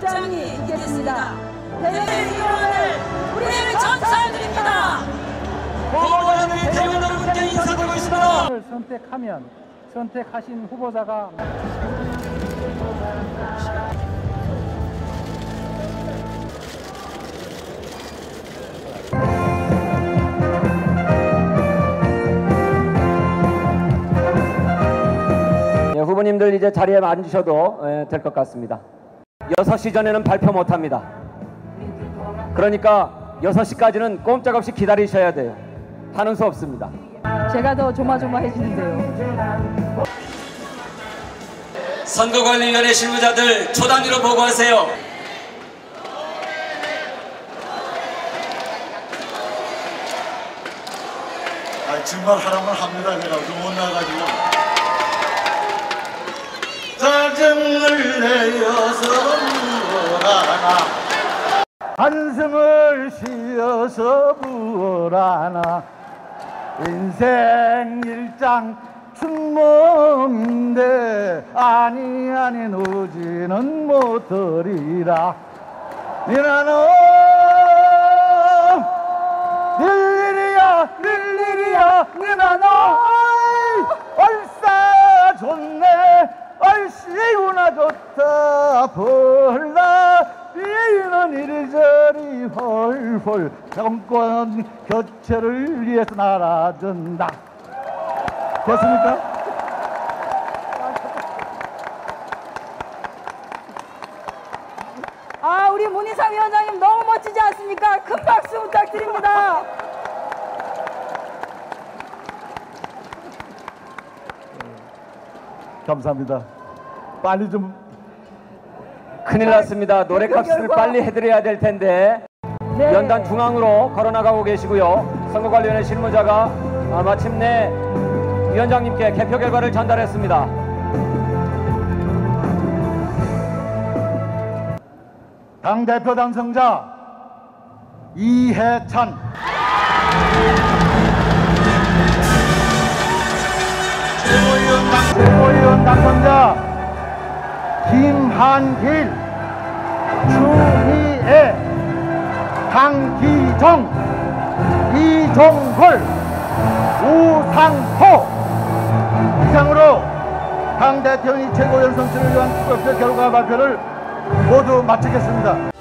입장이 있겠습니다. 대의원을 우리의 전사드립니다. 후보자들이 대의원 여러분께 인사드리고 있습니다. 선택하면 선택하신 후보자가 후보님들 이제 자리에 앉으셔도 될 것 같습니다. 6시 전에는 발표 못합니다. 그러니까 6시까지는 꼼짝없이 기다리셔야 돼요. 하는 수 없습니다. 제가 더 조마조마해지는데요. 선거관리위원회 실무자들 초단위로 보고하세요. 정말 하라면 합니다. 제가 좀 못 나가지고. 짜증을 내어서 무엇하나 한숨을 쉬어서 무엇하나 인생 일장 춘몽인데 아니 누지는 못하리라 니나노 닐일이야 니나노 얼싸 좋네 얼씨구나 좋다 벌나 비는 이리저리 헐헐 정권 교체를 위해서 날아든다. 됐습니까? 우리 문희상 위원장님 너무 멋지지 않습니까? 큰 박수 부탁드립니다. 감사합니다. 빨리 좀 큰일 났습니다. 노래값을 빨리 해드려야 될 텐데 네. 연단 중앙으로 걸어나가고 계시고요. 선거관리위원회 실무자가 마침내 위원장님께 개표 결과를 전달했습니다. 당대표 당선자 이해찬 최고위원 당선자 김한길, 추미애, 강기정, 이종걸, 우상호 이상으로 당 대통령이 최고위원 선출을 위한 투표 결과 발표를 모두 마치겠습니다.